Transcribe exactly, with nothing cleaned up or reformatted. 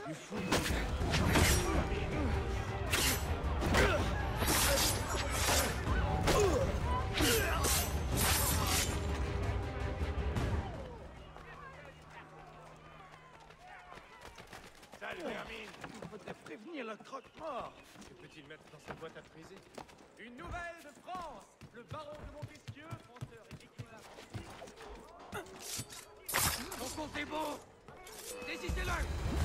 plus fou. Sale vermine! Il faudrait prévenir le croque-mort! Que peut-il mettre dans sa boîte à friser? Une nouvelle de France! Le baron de Montesquieu, penseur et écrivain. Son compte est beau! Saisissez-le!